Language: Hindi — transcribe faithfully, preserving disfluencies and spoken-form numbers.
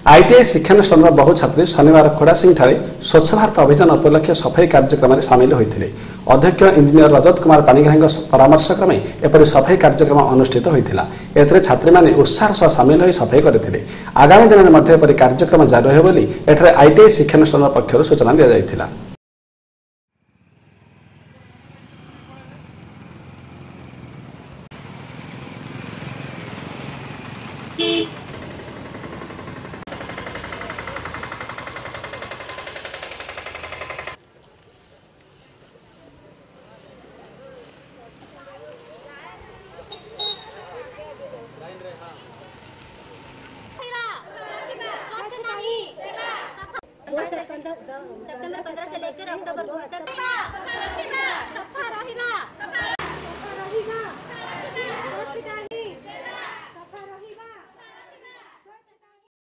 आईटीआई शिक्षानुष्ठान बहु छात्री शनिवार खोड़ासिंह ठारे स्वच्छ भारत अभियान उपलक्षे सफाई कार्यक्रम में सामिल होते। अध्यक्ष इंजीनियर रजत कुमार पाणिग्राही परामर्श क्रमे एपरि सफाई कार्यक्रम अनुष्ठित होता। एथिरे छात्री माने उत्साह सह सामिल हो सफाई करथिले। आगामी दिन में मध्य एपरि कार्यक्रम जारी रहिबो बोली एठारे आईटीआई शिक्षानुष्ठान पक्षरु सूचना दिया जायतिला। सितंबर पंद्रह से लेकर अक्टूबर दो तक